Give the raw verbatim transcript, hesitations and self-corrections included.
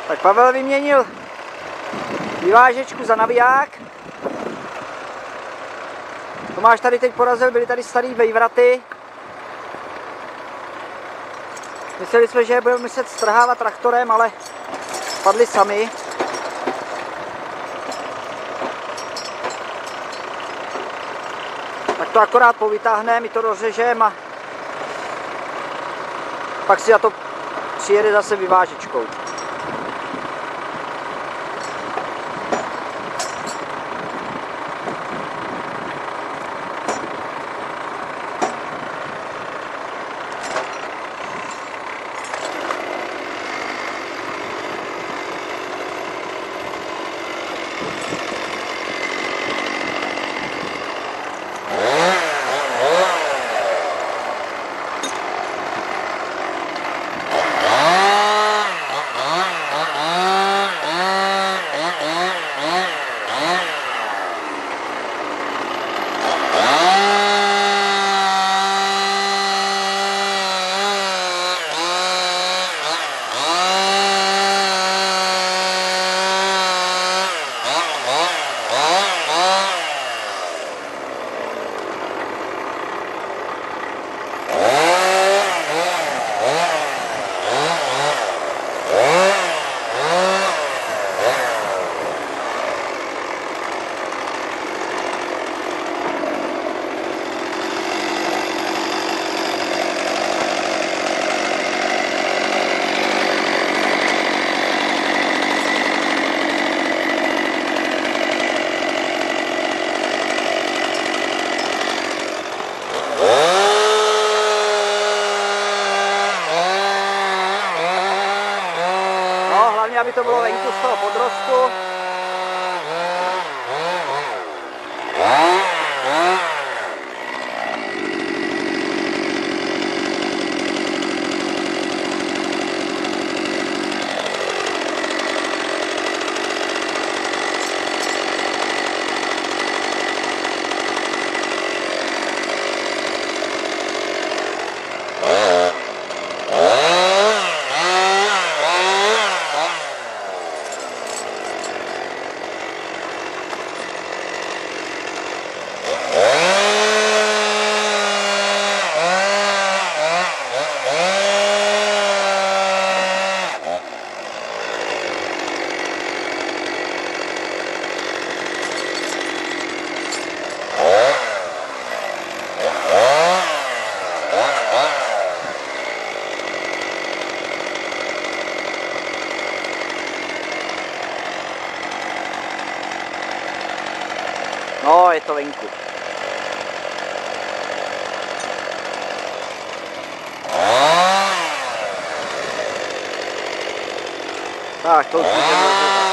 Tak Pavel vyměnil vyvážečku za naviják. Tomáš tady teď porazil, byly tady starý vejvraty. Mysleli jsme, že je budeme muset strhávat traktorem, ale padli sami. Tak to akorát povytáhneme, my to rozřežeme a pak si za to přijede zase vyvážečkou. Aby to bylo venku z toho podrostu. No, je to venku. Tak, to už můžeme rozhodnout.